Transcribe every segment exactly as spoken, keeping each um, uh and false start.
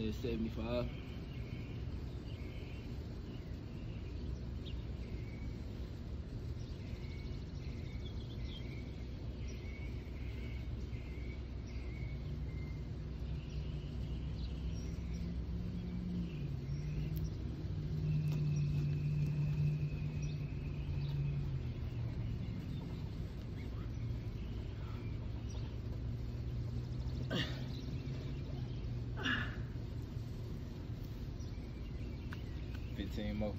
is seventy-five. fifteen more.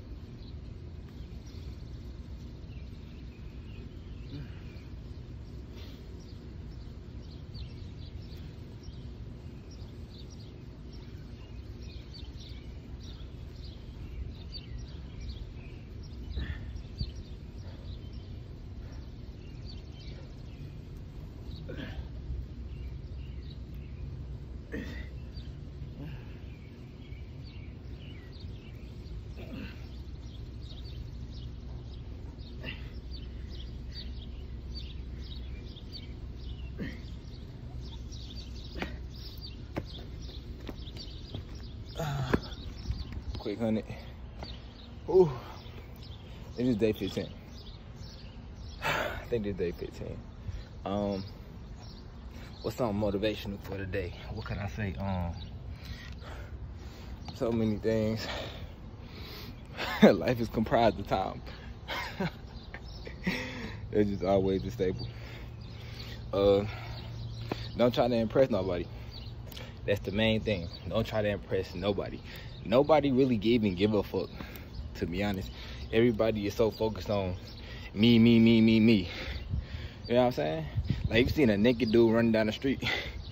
Quick hundred. Ooh, it is day fifteen. I think it's day fifteen. Um, what's something motivational for today? What can I say? Um, so many things. Life is comprised of time. It's just always a staple. Uh, don't try to impress nobody. That's the main thing. Don't try to impress nobody. Nobody really even give a fuck, to be honest. Everybody is so focused on me, me, me, me, me. You know what I'm saying? Like, you've seen a naked dude running down the street.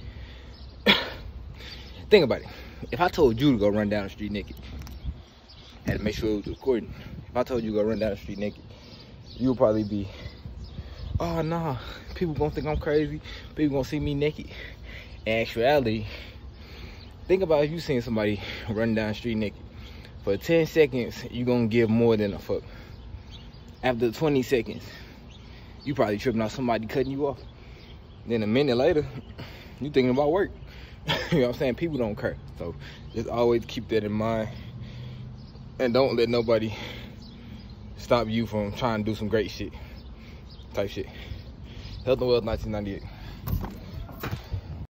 Think about it. If I told you to go run down the street naked, had to make sure it was recording. If I told you to go run down the street naked, you would probably be, oh, nah, people gonna think I'm crazy. People gonna see me naked. In actuality, think about if you seen somebody running down the street naked. For ten seconds, you gonna give more than a fuck. After twenty seconds, you probably tripping out somebody cutting you off. Then a minute later, you thinking about work. You know what I'm saying? People don't care. So just always keep that in mind. And don't let nobody stop you from trying to do some great shit. Type shit. Health and Wealth nineteen ninety-eight.